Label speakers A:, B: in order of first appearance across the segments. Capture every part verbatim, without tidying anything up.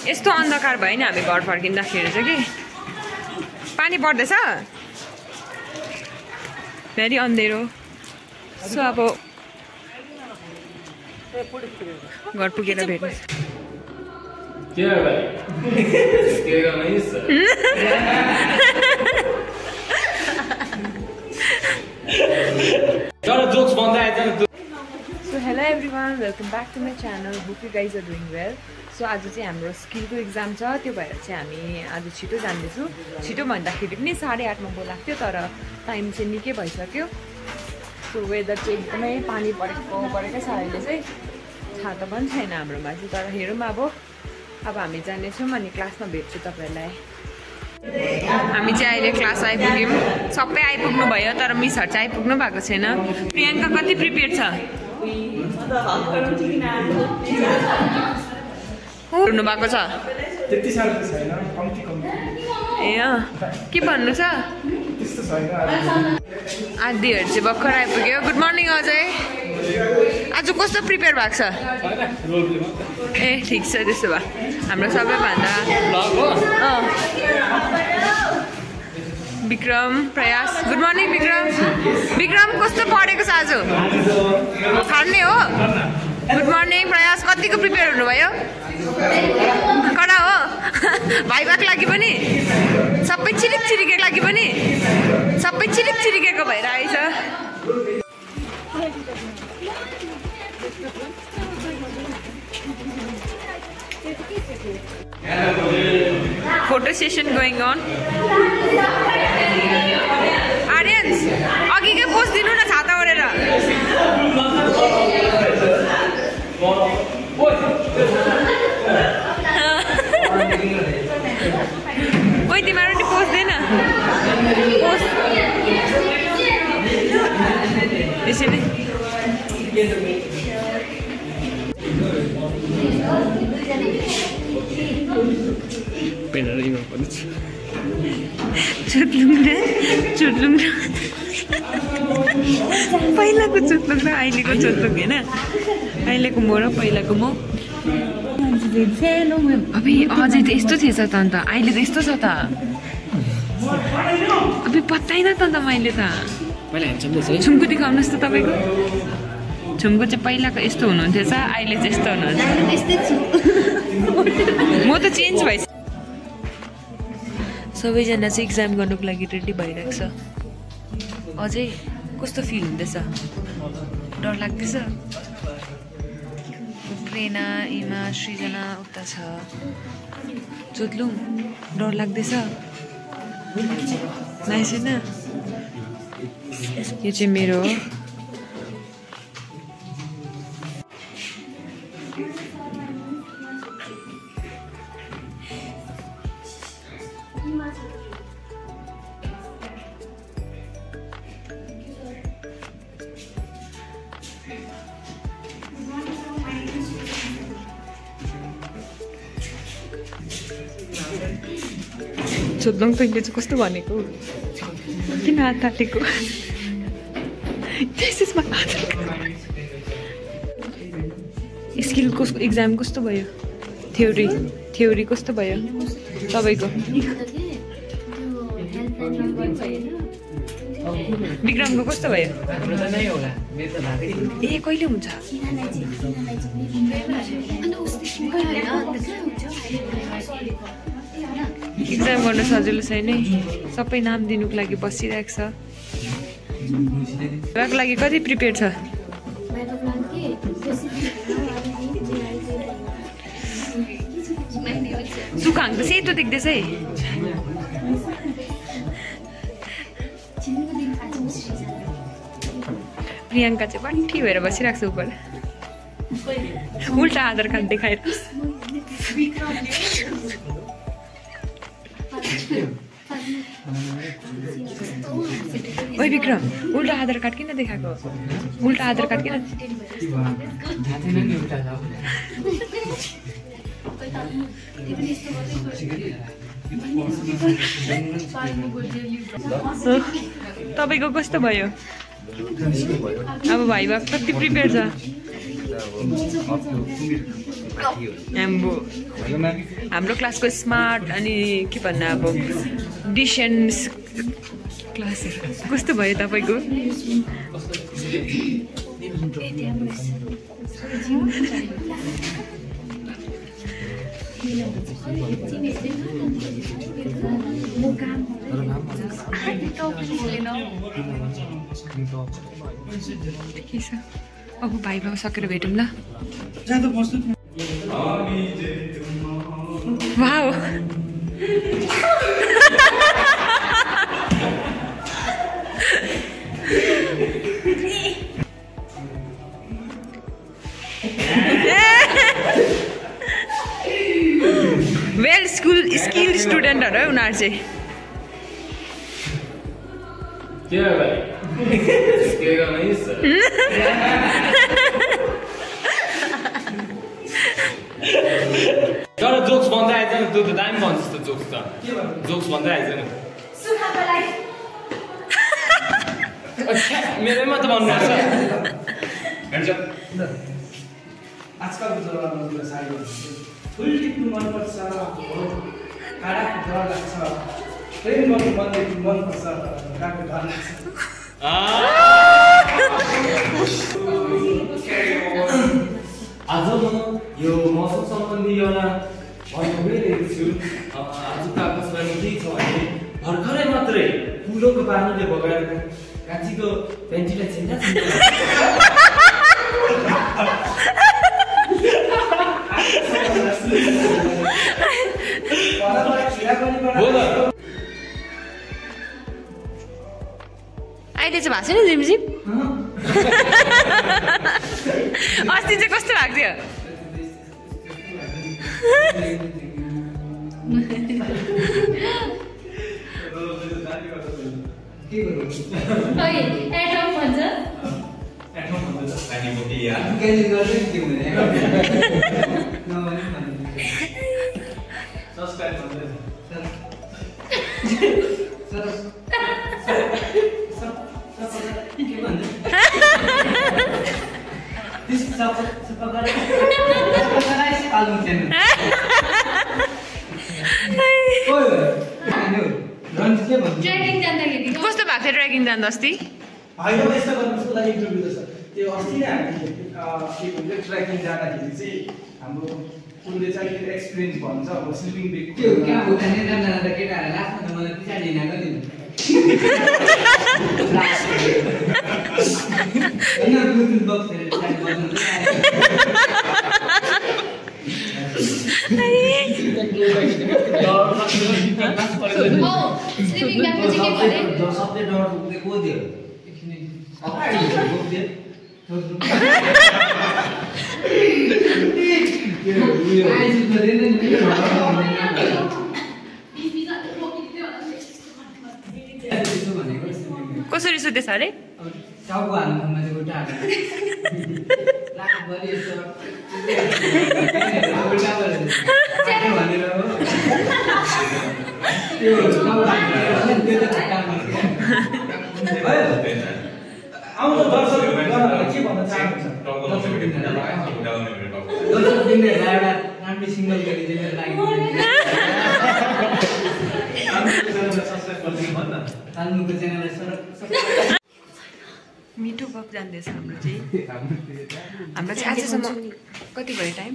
A: यस्तो अन्धकार भयो नि हामी घर फर्किँदाखेरि चाहिँ कि पानी पर्दैछ फेरि अँधेरो सो अब घर पुगेर भेट्नु So hello everyone, welcome back to my channel. Hope you guys are doing well. So आज चाहिँ हाम्रो स्किलको एक्जाम छ, त्यो भएर चाहिँ हामी आज छिटो जान्दैछु. छिटो भन्दाखेरि पनि साढे आठमा बोलाएको थियो तर टाइम चाहिँ निकै भइसक्यो. सो वेदर चाहिँ एकदमै पानी परेको परेकै छ अहिले चाहिँ. छाता पनि छैन हाम्रोमा चाहिँ तर हेरौँ अब अब हामी जानेछौँ अनि क्लासमा भेट्छु तपाईँहरूलाई. हामी चाहिँ अहिले क्लास आइपुग्यौँ. सबै आइपुग्नु भयो तर मिसहरू चाहिँ आइपुग्नु भएको छैन. प्रियङ्का कति प्रिपेयर छ? हुनु भएको छ
B: त्यति साह्रो छैन, कम्ती कम्ती.
A: ए के भन्नु छ?
B: त्यस्तो छैन.
A: आदिहरू चाहिँ भर्खर आइपुग्यो. Good morning Ajay. आज कस्तो प्रिपेयर भएको छ? ए ठिक छ. त्यसो भए हाम्रो सबैभन्दा विक्रम प्रयास. Good morning Vikram. विक्रम कस्तो पढेको छ आज? छाड्ने हो. गुड मर्निङ प्रयास. कतिको प्रिपेयर हुनुभयो? कडा हो. भाइभाको लागि पनि सबै चिरिक चिरिकेको लागि पनि सबै चिरिक चिरिकेको भएर आएछ. Photo session going on. Aryans, अघि के पोस्ट दिनु न छाता ओढेर. ओइ तिमीहरु नि पोस्ट दे न. पोस्ट. यसरी
B: पेनहरु पनि छ.
A: चुट्लुङ र चुट्लुङ पहिलाको चुट्लुङ र अहिलेको चुट्लुङ होइन. अहिलेको म र पहिलाको म. अबे अझै त यस्तो थिएछ त अन्त अहिले त यस्तो छ त. अबे पत्ताइन त अन्त मैले त. छुम्को देखाउनुहोस् त तपाईँको. छुम्को चाहिँ पहिलाको यस्तो हुनुहुन्थ्यो छ अहिले चाहिँ यस्तो हुनुहुन्छ. म त चेन्ज भइस. सबैजना चाहिँ इक्जाम गर्नुको लागि रेडी भइरहेको छ. अझै कस्तो फिल हुँदैछ? डर लाग्दैछ? प्रेरणा इमा सृजना उता छ. चोत्लुङ डर लाग्दैछ? नाइ छैन. यो चाहिँ मेरो हो. चोत्लुङ तैँले चाहिँ कस्तो भनेको? किन हात तातेको? त्यसमा स्किल कस्तो इक्जाम कस्तो भयो? थ्योरी थ्योरी कस्तो भयो तपाईँको? विक्रमको कस्तो भयो? ए कहिले हुन्छ? इक्जाम गर्न सजिलो छैन. सबै नाम दिनुको लागि बसिरहेको छ. भाइभाको लागि कति प्रिपेयर छ? सुखाङ त सेतो देख्दैछ है. प्रियङ्का चाहिँ बन्ठी भएर बसिरहेको छ उपर. उल्टा आधार कार्ड देखाएर. ओइ विक्रम उल्टा आधार कार्ड किन देखाएको? उल्टा आधार कार्ड किन? तपाईको कस्तो भयो? अब भाइभा कति प्रिपेयर छ? हाम्रो हाम्रो क्लासको स्मार्ट अनि के भन्नु अब डिसेन्ट क्लास कस्तो भयो तपाईँको? अब भाइ भाइ सकेर भेटौँ ल। वाउ वेल स्कुल स्किल स्टुडेन्टहरू है उनीहरू चाहिँ।
C: तर जोक्स भन्दै आइज न त्यो त दामी भन्छ जस्तो जोक्स त जोक्स भन्दै आइज न मेरोमा त भन्नुपर्छ।
B: आजकलको जमानामा साडी फुल टिप्नु मनपर्छ, काँडाको डर लाग्छ, प्रेम गर्नु मनदेखि मनपर्छ, काँडाको डर लाग्छ।
C: आज म यो मौसम सम्बन्धी एउटा भन्नु गइरहेको छु। आजको आकाशवाणी के छ भने भर्खरै मात्रै पुलोको पानीले बगाएर काँचीको पेन्टीलाई छिन्दा
A: अहिले चाहिँ भएको छैन जिमजिम? अस्ति चाहिँ कस्तो भएको थियो? कस्तो भएको थियो ट्रेकिङ जाँदा अस्ति?
B: होइन यस्तो गर्नुहोस् लागि इन्टरभ्यू छ त्यो अस्ति नै हामी के भन्छ ट्रेकिङ जाँदाखेरि चाहिँ हाम्रो उसले चाहिँ के एक्सपिरियन्स भन्छ अब स्लिपिङ ब्याग
D: त्यो क्या हो भने जाँदा जाँदा केटाहरु लास्टमा त मलाई पछाडि हिँडाको नि हैन ब्लुटुथ बक्सहरु पछाडि बज्नु
E: ओ स्लिपिङ ब्याग चाहिँ के भने
D: सबले डर पुग्दै को दियो अगाडि पुग्दै आइज गरेन नि
A: कसरी सुतेछ अरे?
D: टाउको हाल्नुमा चाहिँ गोटा हाल्नु लाख गरी यसो उल्टा गरेर भनेर हो त्यो टाउको हाल्नु त्यो त काम गर्छ
B: आउँदो दर्शकहरुलाई के भन्न चाहनुहुन्छ?
D: दर्शक दिने एउटा राम्रो सिंगल गरी दिने लागि ताल्नुको च्यानललाई सरक
A: मिठो गफ जान्दैछ हाम्रो चाहिँ। हाम्रो चाहिँ आजसम्म कति भयो टाइम?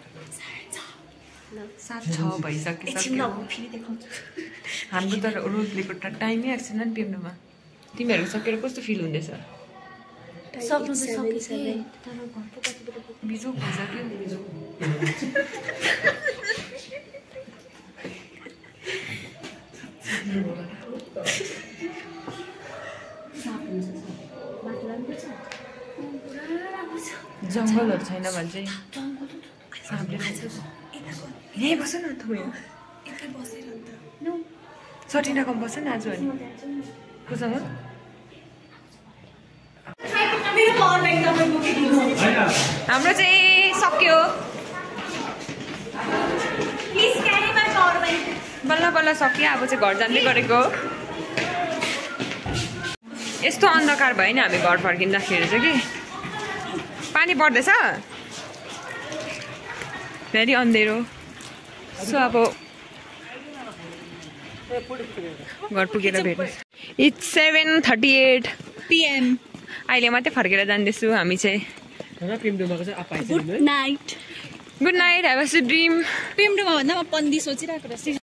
A: सात छ भइसकिसक्यो। हाम्रो त रोल प्लेको टाइमै आएको छैन नि पिउनुमा। तिमीहरू सकेर कस्तो फिल हुँदैछ?
E: सक्नु त सकिसक्यो तर घरको कतिबाट
A: बिजोक भइसक्यो। जङ्गलहरू छैन भने चाहिँ साँपले यहीँ बस्छ न तपाईँ सटिना कम बस्छ नि आज अनि कोसँग हाम्रो चाहिँ सक्यो। बल्ल बल्ल सक्यो। अब चाहिँ घर जाँदै गरेको। यस्तो अन्धकार भयो नि हामी घर फर्किँदाखेरि चाहिँ कि पानी पर्दैछ। भेरी अँधेरो सो अब घर पुगेर भेट्नु it's seven thirty eight
E: PM
A: अहिले मात्रै फर्केर जाँदैछु हामी चाहिँ
E: good night
A: good night have a dream
E: पिएमडुमा भन्दा म पन्दी सोचिरहेको रहेछु